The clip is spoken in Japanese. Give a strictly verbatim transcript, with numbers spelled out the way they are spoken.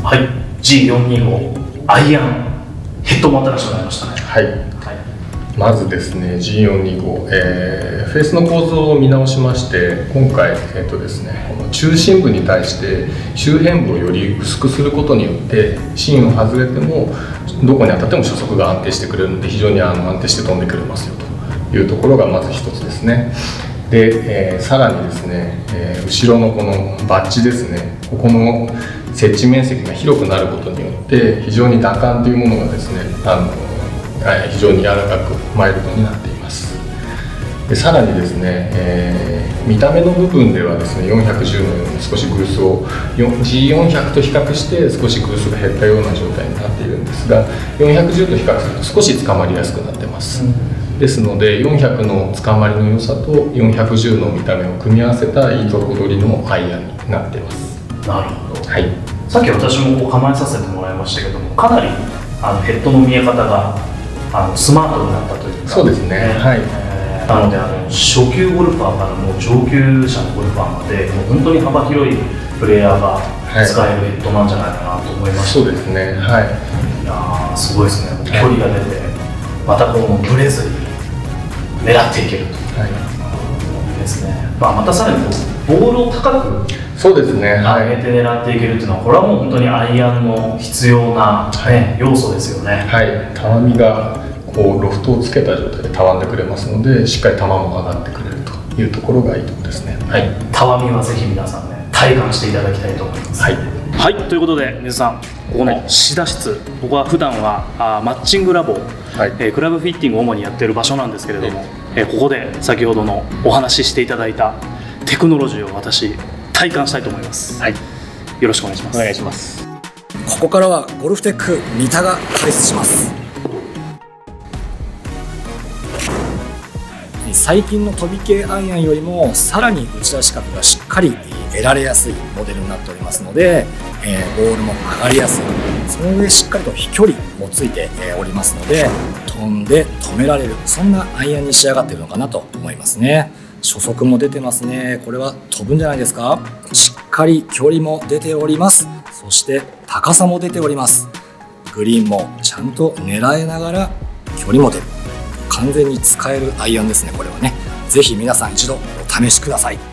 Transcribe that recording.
はい、ジーよんにーご アイアンヘッドも新しくなりましたね。 はい、はい、まずですね ジーよんにーご、えー、フェースの構造を見直しまして、今回、えーとですね、この中心部に対して周辺部をより薄くすることによって芯を外れてもどこに当たっても初速が安定してくれるので、非常にあの安定して飛んでくれますよというところがまず一つですね。で、えー、さらにですね、えー、後ろのこのバッジですね、ここの設置面積が広くなることによって非常に打感というものがですね、あの非常に柔らかくマイルドになっています。でさらにですね、えー、見た目の部分ではですねよんひゃくじゅうのように少しグースを ジーよんひゃく と比較して少しグースが減ったような状態になっているんですが、よんひゃくじゅうと比較すると少し捕まりやすくなってます。うん、ですのでよんひゃくの捕まりの良さとよんひゃくじゅうの見た目を組み合わせたいいとこ取りのアイアンになっています。 なるほど。 はい、 さっき私もこう構えさせてもらいましたけども、かなりあのヘッドの見え方があのスマートになったというか。 そうですね、はい、 えー、なのであの初級ゴルファーからもう上級者のゴルファーまでもう本当に幅広いプレイヤーが使えるヘッドなんじゃないかなと思いました。 そうですね、はい、 いやーすごいですね。もう距離が出て、またこうブレずに狙っていけると、はい、ですね。まあ、またさらにこうボールを高くそうですね、 上げて狙っていけるっていうのは、これはもう本当にアイアンの必要な、ね、要素ですよね。 はい、たわみがこうロフトをつけた状態でたわんでくれますので、しっかり球も上がってくれるというところがいいところですね。はい、 たわみはぜひ皆さんね体感していただきたいと思います。はい、はい、ということで水さん、ここの試打室、ここは普段はあマッチングラボ、はい、えー、クラブフィッティングを主にやっている場所なんですけれども、えー、ここで先ほどのお話ししていただいたテクノロジーを私体感したいと思います。はい、よろしくお願いします。 お願いします。ここからはゴルフテック三田が解説します。最近の飛び系アイアンよりもさらに打ち出し角がしっかり得られやすいモデルになっておりますので、えー、ボールも上がりやすい、その上しっかりと飛距離もついておりますので、飛んで止められる、そんなアイアンに仕上がっているのかなと思いますね。初速も出てますね。これは飛ぶんじゃないですか。しっかり距離も出ております。そして高さも出ております。グリーンもちゃんと狙えながら距離も出る、完全に使えるアイアンですね。これはね、ぜひ皆さん一度お試しください。